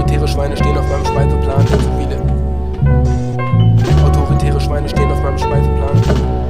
Autoritäre Schweine stehen auf meinem Speiseplan, denn so viele. Autoritäre Schweine stehen auf meinem Speiseplan.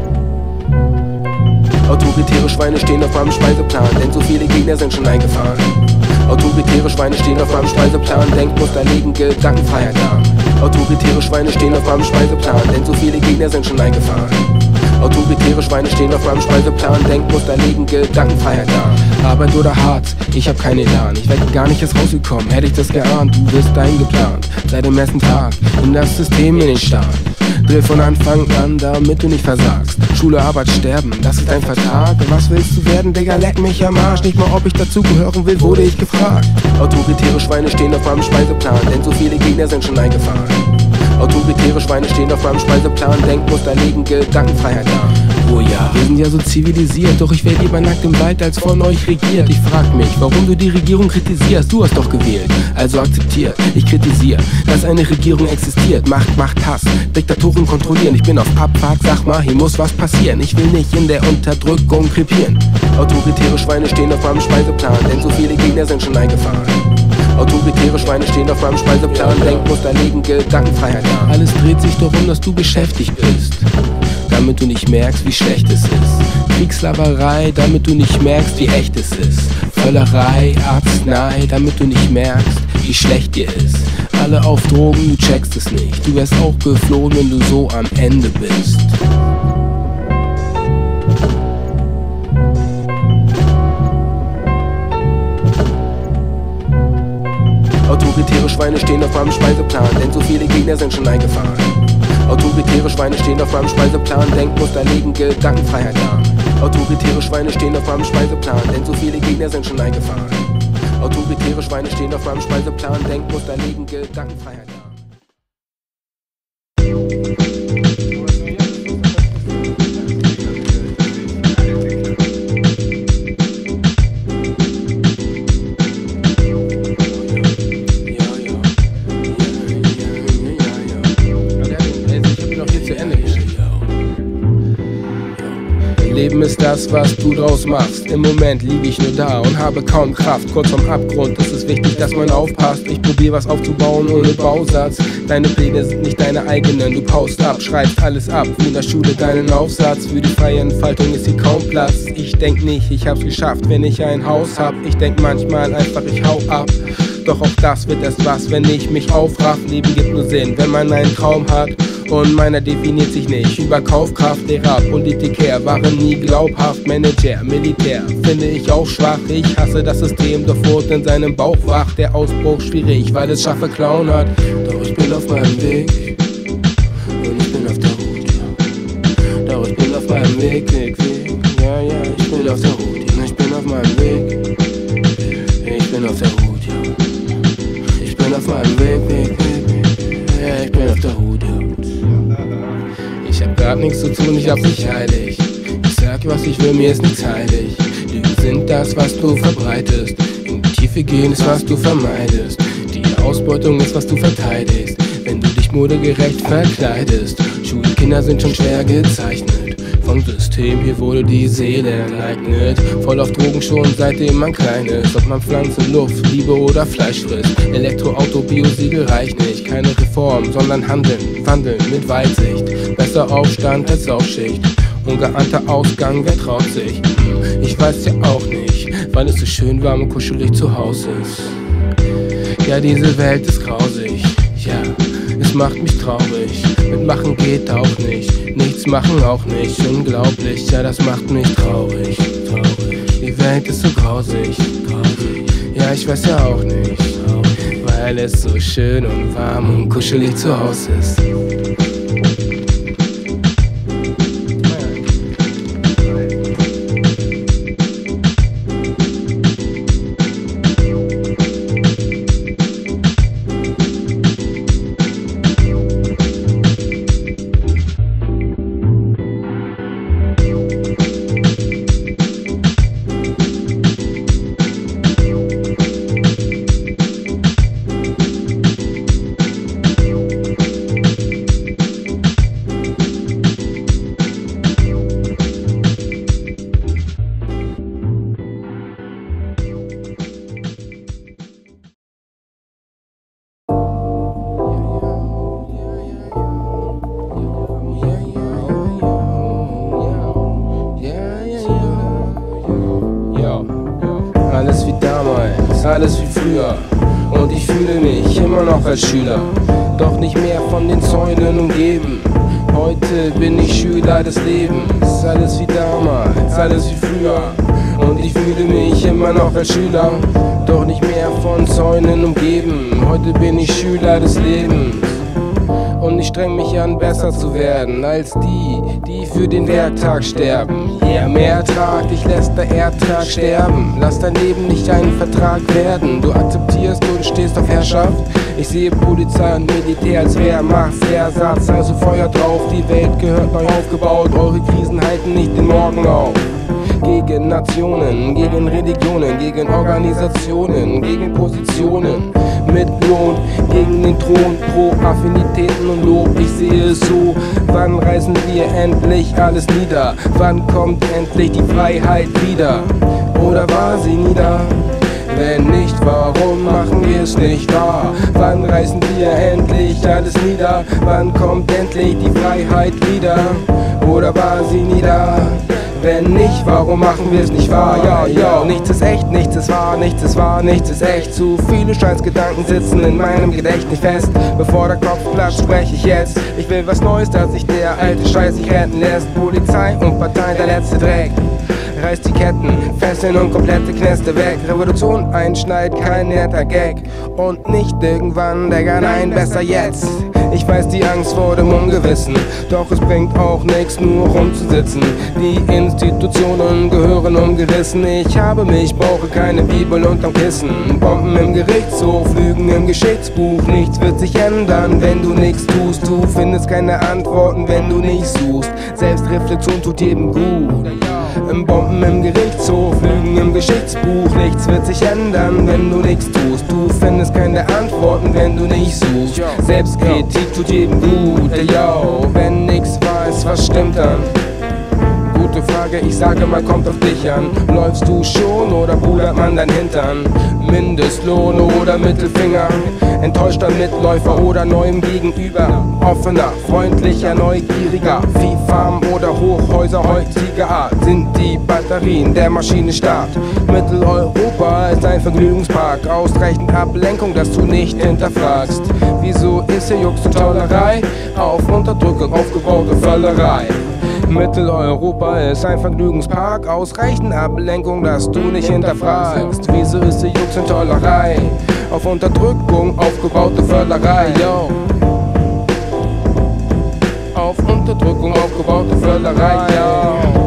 Autoritäre Schweine stehen auf meinem Speiseplan, denn so viele Gegner sind schon eingefahren. Autoritäre Schweine stehen auf meinem Speiseplan, Denkmuster legen Gedankenfreiheit dar. Autoritäre Schweine stehen auf meinem Speiseplan, denn so viele Gegner sind schon eingefahren. Autoritäre Schweine stehen auf meinem Speiseplan, Denkmuster legen Gedankenfreiheit dar. Arbeit oder hart, ich hab keinen Elan, ich wär gar nicht erst rausgekommen, hätte ich das geahnt. Du wirst dahin geplant, seit dem ersten Tag, in das System, in den Staat. Drill von Anfang an, damit du nicht versagst. Schule, Arbeit, Sterben, das ist ein Vertrag. Was willst du werden, Digga, leck mich am Arsch. Nicht mal, ob ich dazugehören will, wurde ich gefragt. Autoritäre Schweine stehen auf meinem Speiseplan, denn so viele Gegner sind schon eingefahren. Autoritäre Schweine stehen auf meinem Speiseplan, Denkmuster legen Gedankenfreiheit dar. Oh ja, wir sind ja so zivilisiert, doch ich wär lieber nackt im Wald als von euch regiert. Ich frag mich, warum du die Regierung kritisierst, du hast doch gewählt, also akzeptiert. Ich kritisiere, dass eine Regierung existiert, Macht, Hass, Diktatoren kontrollieren. Ich bin auf Abfahrt, sag mal, hier muss was passieren. Ich will nicht in der Unterdrückung krepieren. Autoritäre Schweine stehen auf meinem Speiseplan, denn so viele Gegner sind schon eingefahren. Autoritäre Schweine stehen auf meinem Speiseplan, Denkmuster legen Gedankenfreiheit dar. Alles dreht sich darum, dass du beschäftigt bist, damit du nicht merkst, wie schlecht es ist. Kriegslaberei, damit du nicht merkst, wie echt es ist. Völlerei, Arznei, damit du nicht merkst, wie schlecht dir ist. Alle auf Drogen, du checkst es nicht. Du wärst auch geflohen, wenn du so am Ende bist. Autoritäre Schweine stehen auf meinem Speiseplan, denn so viele Gegner sind schon eingefahren. Autoritäre Schweine stehen auf meinem Speiseplan, Denkmuster legen Gedankenfreiheit dar. Autoritäre Schweine stehen auf meinem Speiseplan, denn so viele Gegner sind schon eingefahren. Autoritäre Schweine stehen auf meinem Speiseplan, Denkmuster legen Gedankenfreiheit dar. Leben ist das, was du draus machst. Im Moment liege ich nur da und habe kaum Kraft. Kurz vorm Abgrund, es ist wichtig, dass man aufpasst. Ich probiere was aufzubauen ohne Bausatz. Deine Pläne sind nicht deine eigenen. Du paust ab, schreibst alles ab, wie in der Schule deinen Aufsatz. Für die freie Entfaltung ist hier kaum Platz. Ich denk nicht, ich hab's geschafft, wenn ich ein Haus hab. Ich denk manchmal einfach, ich hau ab. Doch auch das wird erst was, wenn ich mich aufraff. Leben gibt nur Sinn, wenn man einen Traum hat. Und meiner definiert sich nicht über Kaufkraft. Lehrer, Politiker waren nie glaubhaft. Manager, Militär, finde ich auch schwach. Ich hasse das System, doch wurde in seinem Bauch wach. Der Ausbruch schwierig, weil es scharfe Klauen hat. Doch ich bin auf meinem Weg und ich bin auf der Route, ja. Doch ich bin auf meinem Weg, ja, ja, ich bin auf der Route, ja. Ich bin auf meinem Weg, ich bin auf der Route, ja. Ich bin auf meinem Weg, ja, ich bin auf der Route, ja. Ich hab grad nichts zu tun, ich hab's nicht heilig. Ich sag, was ich will, mir ist nichts heilig. Lügen sind das, was du verbreitest. In die Tiefe gehen ist, was du vermeidest. Die Ausbeutung ist, was du verteidigst, wenn du dich modegerecht verkleidest. Schulkinder sind schon schwer gezeichnet vom System, hier wurde die Seele enteignet. Voll auf Drogen schon seitdem man klein ist. Ob man Pflanzen, Luft, Liebe oder Fleisch frisst. Elektroauto, Biosiegel reicht nicht. Keine Reform, sondern Handeln, Wandeln mit Weitsicht. Besser Aufstand als Aufschicht. Ungeahnter Ausgang, wer traut sich? Ich weiß ja auch nicht, weil es so schön warm und kuschelig zu Hause ist. Ja, diese Welt ist grausig, ja, es macht mich traurig. Mitmachen geht auch nicht, nichts machen auch nicht. Unglaublich, ja, das macht mich traurig, traurig. Die Welt ist so grausig, grausig. Ja, ich weiß ja auch nicht, weil es so schön und warm und kuschelig zu Hause ist. alles wie früher. Und ich fühle mich immer noch als Schüler, doch nicht mehr von den Zäunen umgeben. Heute bin ich Schüler des Lebens, alles wie damals, alles wie früher. Und ich fühle mich immer noch als Schüler, doch nicht mehr von Zäunen umgeben. Heute bin ich Schüler des Lebens. Und ich streng mich an, besser zu werden als die, die für den Werktag sterben. Yeah, mehr Ertrag, dich lässt der Erdtrag sterben. Lass dein Leben nicht einen Vertrag werden. Du akzeptierst und stehst auf Herrschaft. Ich sehe Polizei und Militär als Wehrmachtsersatz. Also Feuer drauf, die Welt gehört neu aufgebaut. Eure Krisen halten nicht den Morgen auf. Gegen Nationen, gegen Religionen, gegen Organisationen, gegen Positionen mit Lohn, gegen den Thron, pro Affinitäten und Lob. Ich sehe es so, wann reißen wir endlich alles nieder? Wann kommt endlich die Freiheit wieder? Oder war sie nieder? Wenn nicht, warum machen wir es nicht wahr? Wann reißen wir endlich alles nieder? Wann kommt endlich die Freiheit wieder? Oder war sie nieder? Wenn nicht, warum machen wir es nicht wahr? Ja, ja, nichts ist echt, nichts ist wahr, nichts ist wahr, nichts ist echt. Zu viele Scheißgedanken sitzen in meinem Gedächtnis fest. Bevor der Kopf platscht, spreche ich jetzt. Ich will was Neues, dass sich der alte Scheiß nicht retten lässt. Polizei und Partei, der letzte Dreck. Reißt die Ketten, Fesseln und komplette Knäste weg. Revolution einschneit, kein netter Gag. Und nicht irgendwann, Digga, nein, besser jetzt. Ich weiß die Angst vor dem Ungewissen, doch es bringt auch nichts, nur rumzusitzen. Die Institutionen gehören umgerissen. Ich habe mich, brauche keine Bibel unterm Kissen. Bomben im Gerichtshof, Lügen im Geschichtsbuch. Nichts wird sich ändern, wenn du nichts tust. Du findest keine Antworten, wenn du nicht suchst. Selbstreflexion tut jedem gut. Bomben im Gerichtshof, Lügen im Geschichtsbuch. Nichts wird sich ändern, wenn du nichts tust. Du findest keine Antworten, wenn du nicht suchst. Selbstkritik tut jedem gut, yo. Wenn nix weiß, was stimmt dann? Gute Frage, ich sage mal, kommt auf dich an. Läufst du schon oder pudert man dein Hintern? Mindestlohn oder Mittelfinger? Enttäuschter Mitläufer oder neuem Gegenüber? Offener, freundlicher, neugieriger? Viehfarm oder Hochhäuser heutiger Art? Sind die Batterien der Maschine Start? Mitteleuropa ist ein Vergnügungspark. Ausreichend Ablenkung, dass du nicht hinterfragst. Wieso ist hier Jux und Taulerei? Auf Unterdrückung aufgebaute Völlerei. Mitteleuropa ist ein Vergnügungspark. Ausreichend Ablenkung, dass du nicht hinterfragst. Wieso ist hier Jux und Taulerei? Auf Unterdrückung aufgebaute Völlerei, yo. Auf Unterdrückung aufgebaute Völlerei, yo.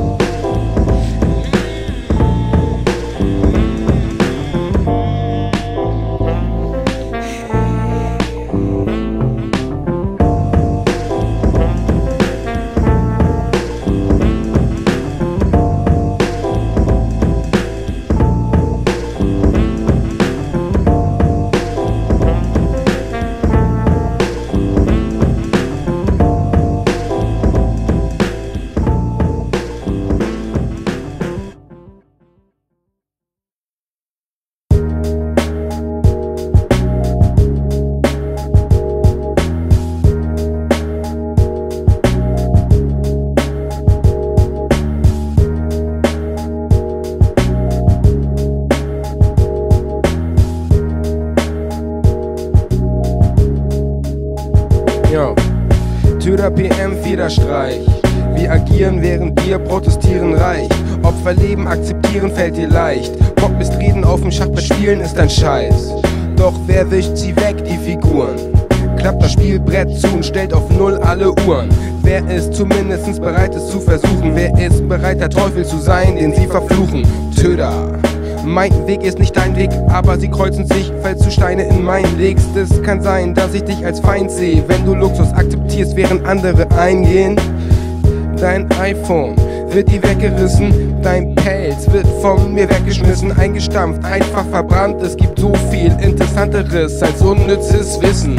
Töter PM, Federstreich. Wir agieren, während wir protestieren reich. Opfer leben, akzeptieren fällt dir leicht. Bock bis reden auf dem Schachbrett spielen ist ein Scheiß. Doch wer wischt sie weg, die Figuren? Klappt das Spielbrett zu und stellt auf Null alle Uhren. Wer ist zumindest bereit, es zu versuchen? Wer ist bereit, der Teufel zu sein, den sie verfluchen? Töter. Mein Weg ist nicht dein Weg, aber sie kreuzen sich, falls du Steine in meinen legst. Es kann sein, dass ich dich als Feind sehe, wenn du Luxus akzeptierst, während andere eingehen. Dein iPhone wird dir weggerissen, dein Pelz wird von mir weggeschmissen, eingestampft, einfach verbrannt. Es gibt so viel Interessanteres als unnützes Wissen.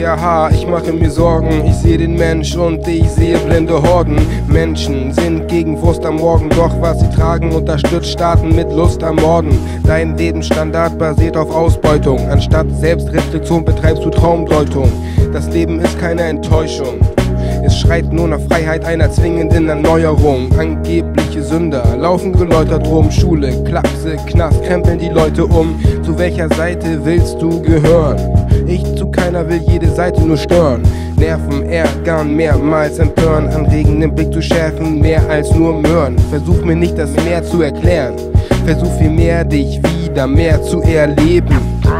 THH, ich mache mir Sorgen. Ich sehe den Mensch und ich sehe blinde Horden. Menschen sind gegen Wurst am Morgen, doch was sie tragen unterstützt Staaten mit Lust am Morden. Dein Lebensstandard basiert auf Ausbeutung. Anstatt Selbstreflexion betreibst du Traumdeutung. Das Leben ist keine Enttäuschung. Es schreit nur nach Freiheit einer zwingenden Erneuerung. Angebliche Sünder laufen geläutert rum. Schule, Klapse, Knast, krempeln die Leute um. Zu welcher Seite willst du gehören? Ich zu keiner, will jede Seite nur stören. Nerven, ärgern, mehrmals empören. Anregen, den Blick zu schärfen, mehr als nur Möhren. Versuch mir nicht das Meer zu erklären. Versuch vielmehr, dich wieder mehr zu erleben.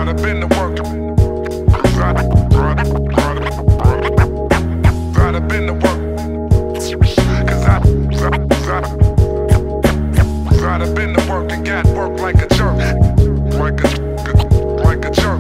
I've been to work and got work like a jerk, like a jerk.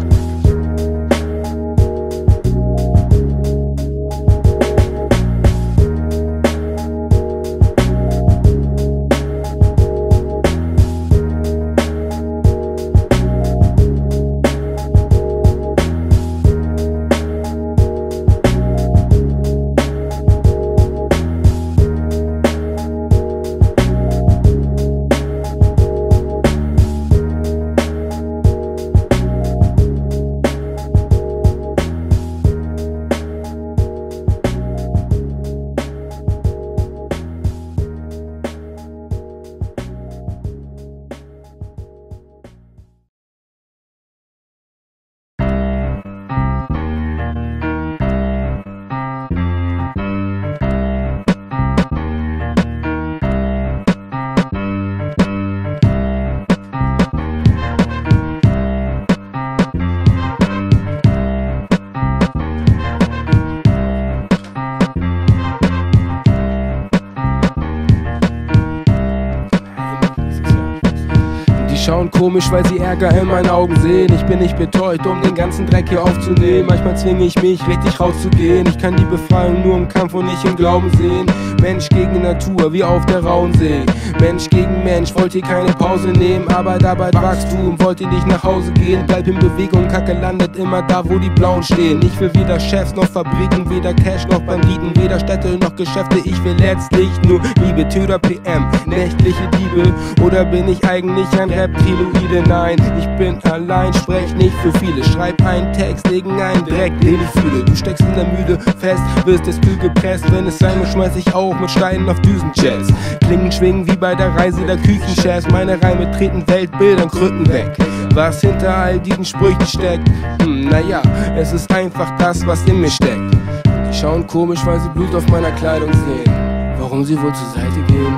Schauen komisch, weil sie Ärger in meinen Augen sehen. Ich bin nicht betäubt, um den ganzen Dreck hier aufzunehmen. Manchmal zwinge ich mich, richtig rauszugehen. Ich kann die Befreiung nur im Kampf und nicht im Glauben sehen. Mensch gegen Natur, wie auf der rauen See. Mensch gegen Mensch, wollt ihr keine Pause nehmen. Arbeit, Wachstum, wollt ihr nicht nach Hause gehen. Bleib in Bewegung, Kacke landet immer da, wo die Blauen stehen. Ich will weder Chefs noch Fabriken, weder Cash noch Banditen, weder Städte noch Geschäfte. Ich will letztlich nur Liebe, Töter PM, nächtliche Diebe. Oder bin ich eigentlich ein Reptiloide? Nein, ich bin allein, sprech nicht für viele. Schreib einen Text gegen einen Dreck, den ich fühle. Du steckst in der Müde fest, wirst es kühl gepresst. Wenn es sein muss, schmeiß ich auch mit Steinen auf Düsenjets. Klingen schwingen wie bei der Reise der Küchenchefs. Meine Reime treten Weltbildern Krücken weg. Was hinter all diesen Sprüchen steckt? Naja, es ist einfach das, was in mir steckt. Die schauen komisch, weil sie Blut auf meiner Kleidung sehen. Warum sie wohl zur Seite gehen?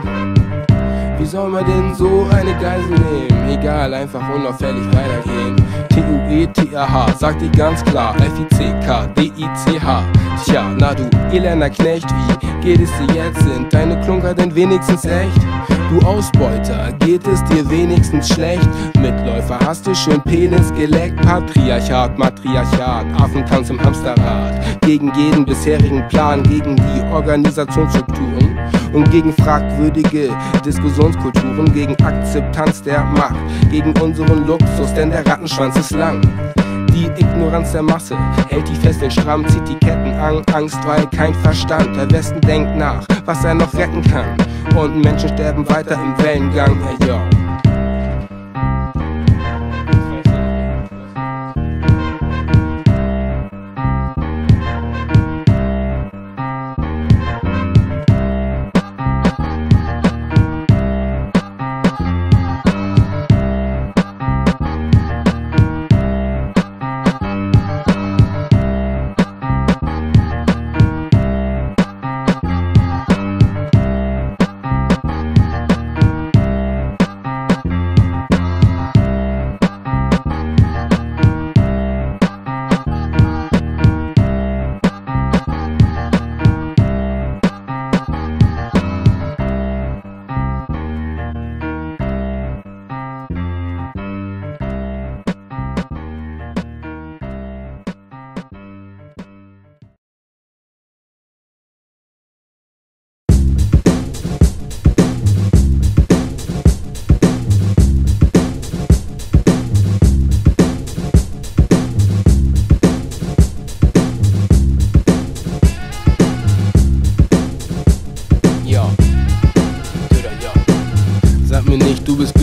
Wie soll man denn so eine Geisel nehmen? Egal, einfach unauffällig weitergehen. T-U-E-T-A-H, sagt dir ganz klar. F-I-C-K-D-I-C-H. Tja, na du elender Knecht, wie geht es dir jetzt? Sind deine Klunker denn wenigstens echt? Du Ausbeuter, geht es dir wenigstens schlecht? Mitläufer, hast du schön Penis geleckt? Patriarchat, Matriarchat, Affentanz im Hamsterrad. Gegen jeden bisherigen Plan, gegen die Organisationsstrukturen und gegen fragwürdige Diskussionskulturen, gegen Akzeptanz der Macht, gegen unseren Luxus, denn der Rattenschwanz ist lang. Die Ignoranz der Masse hält die Fesseln stramm, zieht die Ketten an, Angst, weil kein Verstand. Der Westen denkt nach, was er noch retten kann. Und Menschen sterben weiter im Wellengang, hey yo.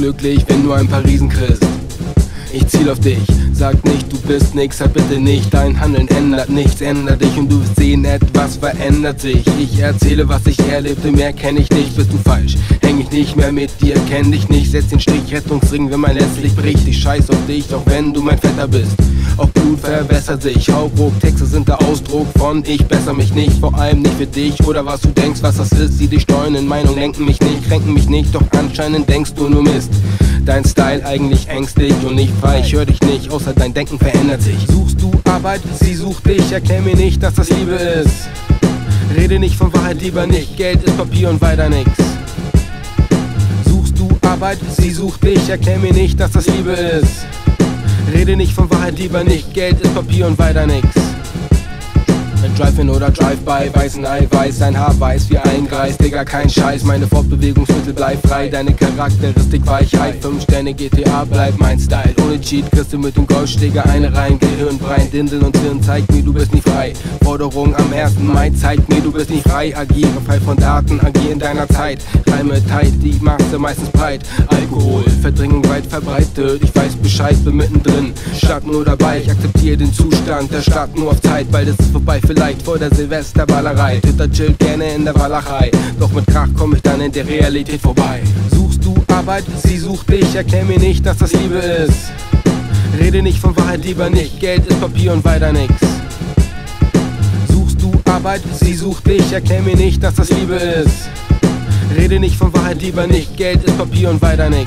glücklich, wenn du ein paar Riesen kriegst. Ich ziel auf dich, sag nicht, du bist nix, sag bitte nicht, dein Handeln ändert nichts, ändert dich und du wirst sehen, etwas verändert sich. Ich erzähle, was ich erlebte, mehr kenn ich nicht, bist du falsch, häng ich nicht mehr mit dir, kenn dich nicht, setz den Strich, Rettungsring, wenn mein letztlich bricht, ich scheiß auf dich, auch wenn du mein Vetter bist. Auch Blut verwässert sich, Hauruck, Texte sind der Ausdruck von ich besser mich nicht, vor allem nicht für dich oder was du denkst, was das ist, sie dich steuern, Meinung lenken mich nicht, kränken mich nicht, doch anscheinend denkst du nur Mist. Dein Style eigentlich ängstlich und nicht frei, ich hör dich nicht, außer dein Denken verändert sich. Suchst du Arbeit, sie sucht dich, erklär mir nicht, dass das Liebe ist. Rede nicht von Wahrheit, lieber nicht, Geld ist Papier und weiter nix. Suchst du Arbeit, sie sucht dich, erklär mir nicht, dass das Liebe ist. Rede nicht von Wahrheit, lieber nicht, Geld ist Papier und weiter nix. Drive-in oder Drive-by, weißen Eiweiß, dein Haar weiß wie ein Greis, Digga, kein Scheiß, meine Fortbewegungsmittel bleib frei, deine Charakteristik Weichheit, 5 Sterne GTA bleibt mein Style, ohne Cheat kriegst du mit dem Goldschläger eine rein, Gehirnbrein, Dindeln und Hirn, zeig mir, du bist nicht frei, Forderung am 1. Mai, zeig mir, du bist nicht frei, agiere frei von Daten, agier in deiner Zeit, Reime tight, die machst du meistens breit, Alkohol, Verdrängung weit verbreitet, ich weiß Bescheid, bin mittendrin, Stadt nur dabei, ich akzeptiere den Zustand der Stadt nur auf Zeit, bald ist es vorbei, vielleicht vor der Silvesterballerei. Twitter chillt gerne in der Walachei, doch mit Krach komm ich dann in der Realität vorbei. Suchst du Arbeit, sie sucht dich, erklär mir nicht, dass das Liebe ist. Rede nicht von Wahrheit, lieber nicht, Geld ist Papier und weiter nix. Suchst du Arbeit, sie sucht dich, erklär mir nicht, dass das Liebe ist. Rede nicht von Wahrheit, lieber nicht, Geld ist Papier und weiter nix.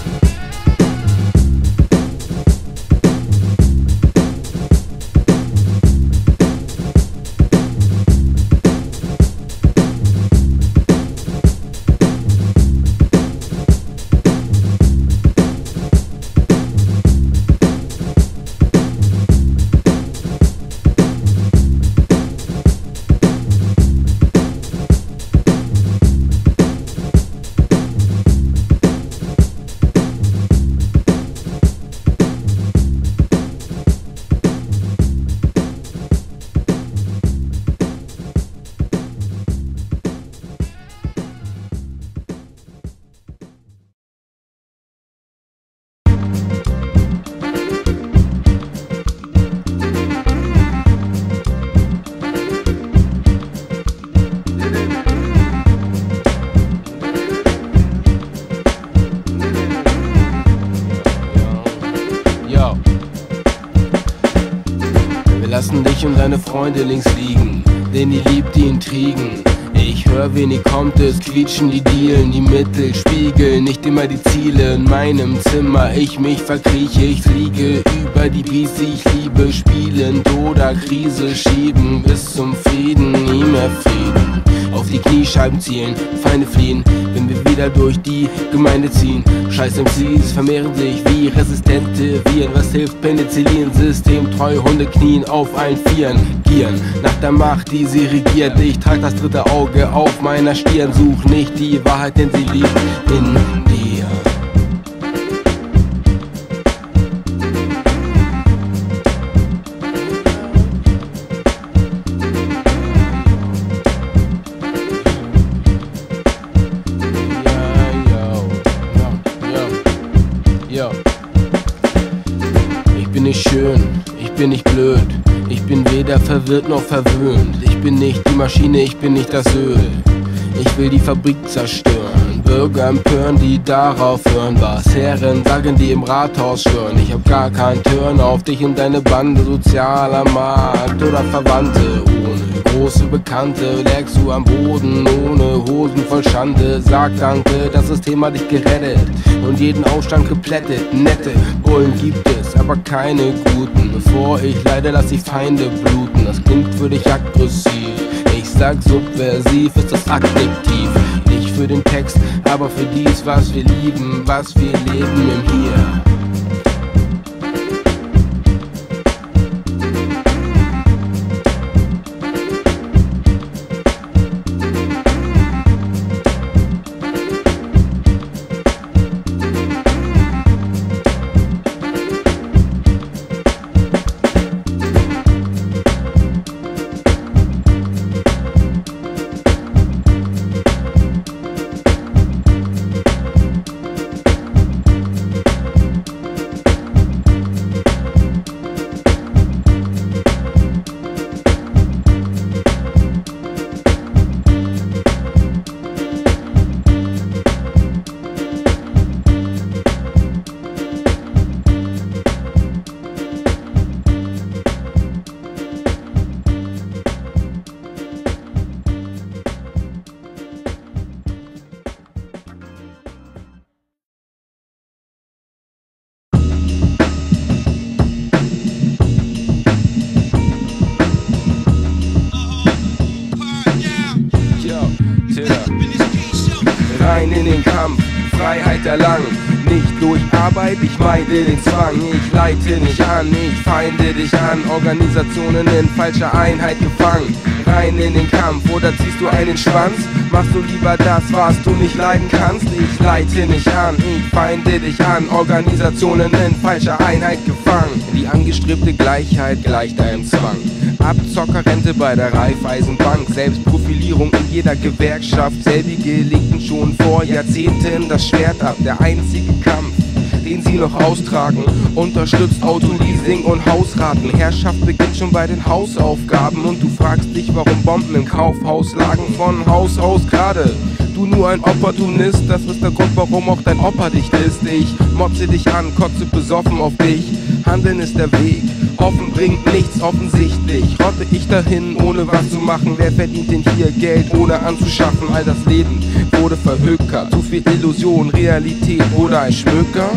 Lassen dich und deine Freunde links liegen, denn ihr liebt die Intrigen. Ich hör, wenig kommt es, quietschen die Dielen, die Mittel spiegeln nicht immer die Ziele. In meinem Zimmer, ich mich verkrieche, ich fliege über die Beats, die ich liebe, spielend oder Krise schieben bis zum Frieden, nie mehr Frieden. Auf die Kniescheiben zielen, Feinde fliehen, wenn wir wieder durch die Gemeinde ziehen. Scheiß MCs vermehren sich wie resistente Viren. Was hilft Penicillin? Systemtreu Hunde knien auf allen Vieren. Gieren nach der Macht, die sie regiert. Ich trag das dritte Auge auf meiner Stirn. Such nicht die Wahrheit, denn sie liegt in dir. Ich bin nicht schön, ich bin nicht blöd, ich bin weder verwirrt noch verwöhnt. Ich bin nicht die Maschine, ich bin nicht das Öl. Ich will die Fabrik zerstören, Bürger empören, die darauf hören. Was Herren sagen, die im Rathaus schwören. Ich hab gar keinen Turn auf dich und deine Bande, sozialer Markt oder Verwandte. Ohne große Bekannte lägst du am Boden, ohne Hosen voll Schande. Sag danke, das System hat dich gerettet und jeden Aufstand geplättet. Nette Bullen gibt es, aber keine guten. Bevor ich leide, lass die Feinde bluten. Das klingt für dich aggressiv. Ich sag subversiv ist das Adjektiv. Nicht für den Text, aber für dies, was wir lieben, was wir leben im Hier. Freiheit erlangen. Nicht durch Arbeit, ich meide den Zwang. Ich leite nicht an, ich feinde dich an. Organisationen in falscher Einheit gefangen. Rein in den Kampf oder ziehst du einen Schwanz? Machst du lieber das, was du nicht leiden kannst? Ich leite nicht an, ich feinde dich an. Organisationen in falscher Einheit gefangen. Die angestrebte Gleichheit gleicht einem Zwang. Abzockerrente bei der Raiffeisenbank, Selbstprofilierung in jeder Gewerkschaft. Selbige legten schon vor Jahrzehnten das Schwert ab. Der einzige Kampf, den sie noch austragen, unterstützt Autoleasing und Hausraten. Herrschaft beginnt schon bei den Hausaufgaben und du fragst dich, warum Bomben im Kaufhaus lagen. Von Haus aus gerade, du nur ein Opportunist. Das ist der Grund, warum auch dein Opa dich disst. Ich motze dich an, kotze besoffen auf dich. Handeln ist der Weg, hoffen bringt nichts offensichtlich. Rotte ich dahin, ohne was zu machen. Wer verdient denn hier Geld, ohne anzuschaffen? All das Leben wurde verhökert. Zu viel Illusion, Realität oder ein Schmöker?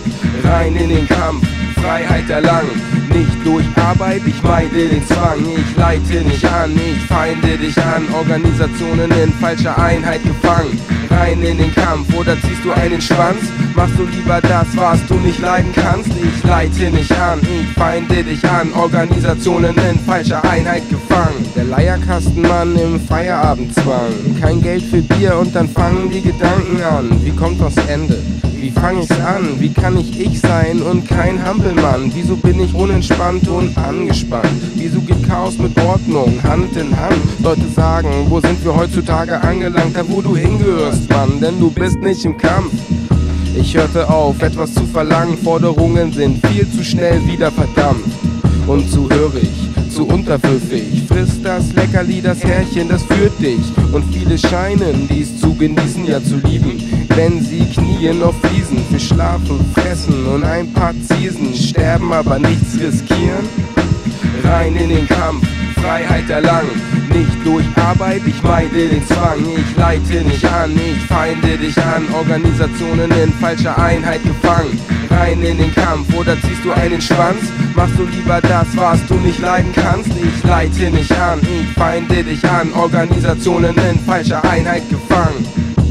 Rein in den Kampf, Freiheit erlangen. Nicht durch Arbeit, ich meide den Zwang. Ich leite nicht an, ich feinde dich an. Organisationen in falscher Einheit gefangen. Rein in den Kampf oder ziehst du einen Schwanz? Machst du lieber das, was du nicht leiden kannst? Ich leite nicht an, ich feinde dich an. Organisationen in falscher Einheit gefangen. Der Leierkastenmann im Feierabendzwang. Kein Geld für Bier und dann fangen die Gedanken an. Wie kommt das Ende? Wie fang ich's an? Wie kann ich sein und kein Hampelmann? Wieso bin ich unentspannt und angespannt? Wieso geht Chaos mit Ordnung Hand in Hand? Leute sagen, wo sind wir heutzutage angelangt? Da wo du hingehörst, Mann, denn du bist nicht im Kampf. Ich hörte auf, etwas zu verlangen. Forderungen sind viel zu schnell wieder verdammt. Und zu hörig, zu unterwürfig. Frisst das Leckerli, das Härchen, das führt dich. Und viele scheinen dies zu genießen, ja zu lieben. Wenn sie knien auf Fliesen für Schlafen, Fressen und ein paar Ziesen. Sterben, aber nichts riskieren. Rein in den Kampf, Freiheit erlangen. Nicht durch Arbeit, ich meide den Zwang. Ich leite nicht an, ich feinde dich an. Organisationen in falscher Einheit gefangen. Rein in den Kampf oder ziehst du einen Schwanz? Machst du lieber das, was du nicht leiden kannst? Ich leite nicht an, ich feinde dich an. Organisationen in falscher Einheit gefangen.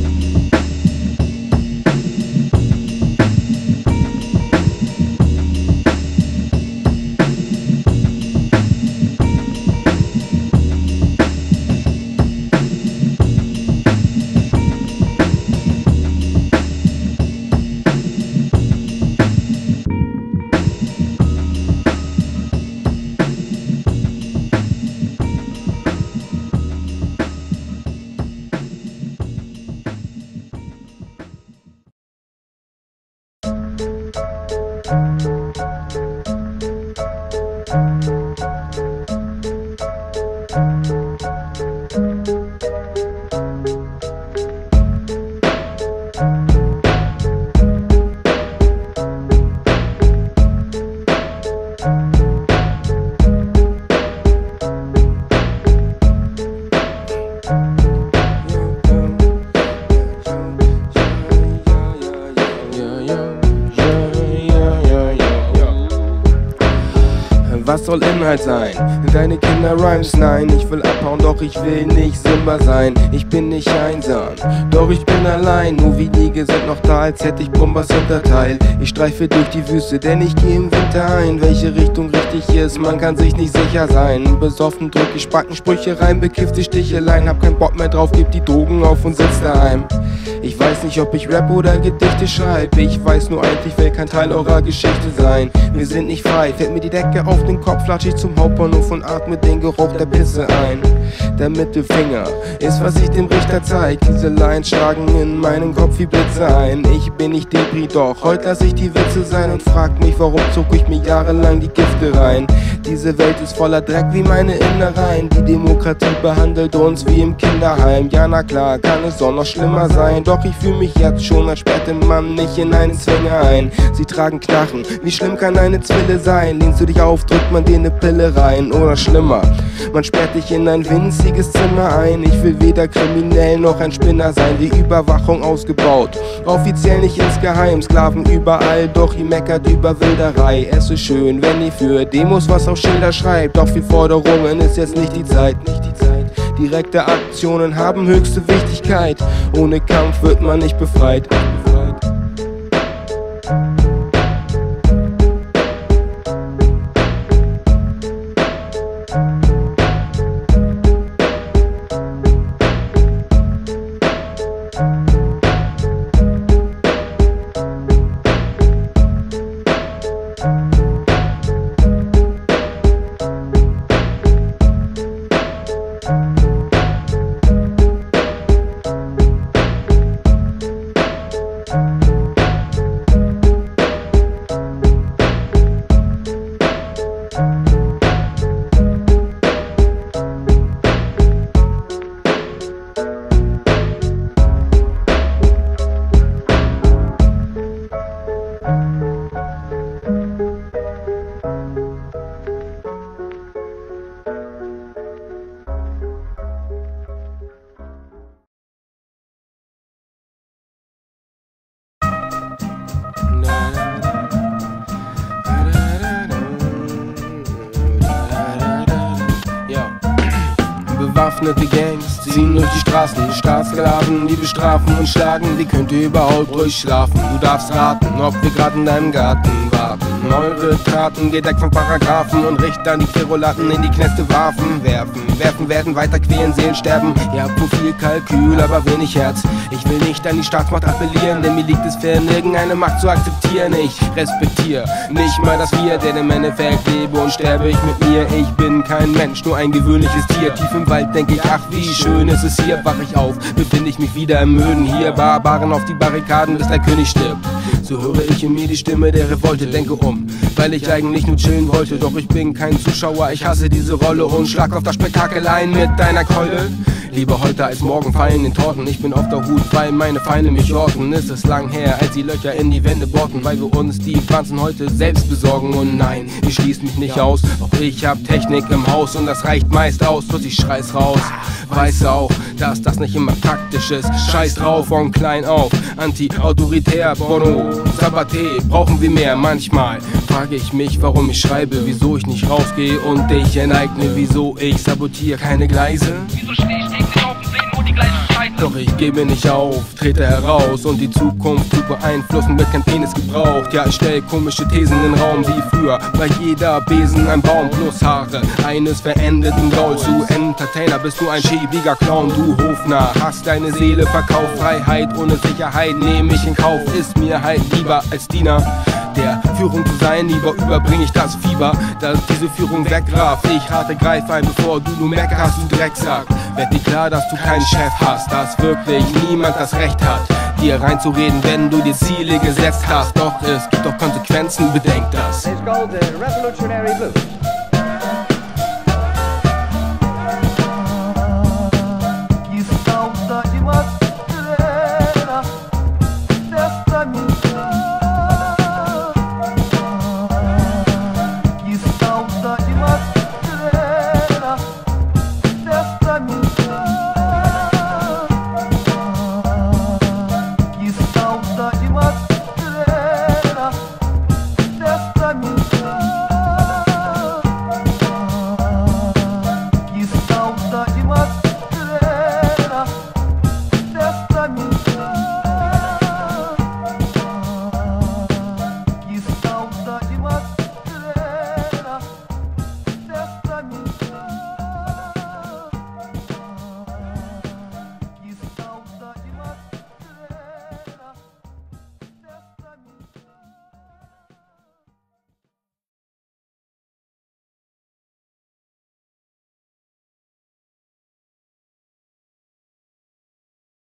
Was soll Inhalt sein? Deine Kinder Rhymes? Nein, ich will abhauen, doch ich will nicht Simba sein. Ich bin nicht einsam, doch ich bin allein. Nur wenige sind noch da, als hätte ich Bombas Hinterteil. Ich streife durch die Wüste, denn ich gehe im Winter ein. Welche Richtung richtig ist, man kann sich nicht sicher sein. Besoffen drück ich Spackensprüche rein, bekiffte Sticheleien. Hab keinen Bock mehr drauf, gib die Drogen auf und sitz daheim. Ich weiß nicht, ob ich Rap oder Gedichte schreibe. Ich weiß nur eigentlich, will kein Teil eurer Geschichte sein. Wir sind nicht frei, fällt mir die Decke auf den Kopf, latsch ich zum Hauptbahnhof und atme den Geruch der Pisse ein. Der Mittelfinger ist, was ich dem Richter zeig. Diese Lines schlagen in meinen Kopf wie Blitze ein. Ich bin nicht Depri, doch heute lass ich die Witze sein und frag mich, warum zog ich mir jahrelang die Gifte rein. Diese Welt ist voller Dreck wie meine Innereien. Die Demokratie behandelt uns wie im Kinderheim. Ja na klar, kann es auch noch schlimmer sein. Doch ich fühl mich jetzt schon, als sperrte man mich in einen Zwinger ein. Sie tragen Knarren, wie schlimm kann eine Zwille sein? Lehnst du dich auf, drückt man dir eine Pille rein. Oder schlimmer, man sperrt dich in ein winziges Zimmer ein. Ich will weder kriminell noch ein Spinner sein. Die Überwachung ausgebaut, offiziell nicht insgeheim. Sklaven überall, doch ihr meckert über Wilderei. Es ist schön, wenn ihr für Demos was auf Schilder schreibt. Doch für Forderungen ist jetzt nicht die Zeit, nicht die Zeit. Direkte Aktionen haben höchste Wichtigkeit. Ohne Kampf wird man nicht befreit. bewaffnete Gangs ziehen durch die Straßen, Staatsgeladen, die bestrafen und schlagen. Wie könnt ihr überhaupt ruhig schlafen? Du darfst raten, ob wir grad in deinem Garten warten. Eure Taten gedeckt von Paragraphen und Richter die Querolaten in die Kneste werfen, werden weiter quälen, Seelen sterben. Ihr habt wohl viel Kalkül, aber wenig Herz. Ich will nicht an die Staatsmacht appellieren, denn mir liegt es fern, irgendeine Macht zu akzeptieren. Ich respektiere nicht mal das Wir, denn im Endeffekt lebe und sterbe ich mit mir. Ich bin kein Mensch, nur ein gewöhnliches Tier. Tief im Wald denke ich, ach wie schön ist es hier. Wach ich auf, befinde ich mich wieder im Öden hier. Barbaren auf die Barrikaden, bis der König stirbt. So höre ich in mir die Stimme der Revolte, denke weil ich eigentlich nur chillen wollte. Doch ich bin kein Zuschauer, ich hasse diese Rolle und schlag auf das Spektakel ein mit deiner Keule. Lieber heute als morgen fallen in Torten. Ich bin auf der Hut, weil meine Feinde mich orten. Ist es lang her, als die Löcher in die Wände bohrten, weil wir uns die Pflanzen heute selbst besorgen. Und nein, ich schließ mich nicht aus, auch ich hab Technik im Haus und das reicht meist aus, plus ich schrei's raus. Weiß auch, dass das nicht immer praktisch ist. Scheiß drauf von klein auf, anti-autoritär, Bono, Sabaté, brauchen wir mehr. Manchmal frage ich mich, warum ich schreibe, wieso ich nicht rausgehe und dich enteigne, wieso ich sabotiere keine Gleise. Wieso steh ich täglich auf und seh nur die gleichen Scheiße? Doch ich gebe nicht auf, trete heraus und die Zukunft zu beeinflussen wird kein Penis gebraucht. Ja, ich stell komische Thesen in den Raum wie früher, bei jeder Besen ein Baum plus Haare. Eines verendet in Gaul, zu Entertainer bist du ein schäbiger Clown, du Hofnarr. Hast deine Seele verkauft, Freiheit ohne Sicherheit nehme ich in Kauf. Ist mir halt lieber als Diener der Führung zu sein, lieber überbring ich das Fieber, dass diese Führung wegrafft. Ich rate, greif ein, bevor du nur meckerst, du Drecksack. Werd dir klar, dass du keinen Chef hast, dass wirklich niemand das Recht hat, dir reinzureden, wenn du dir Ziele gesetzt hast. Doch es gibt doch Konsequenzen, bedenk das. It's called the Revolutionary Blues.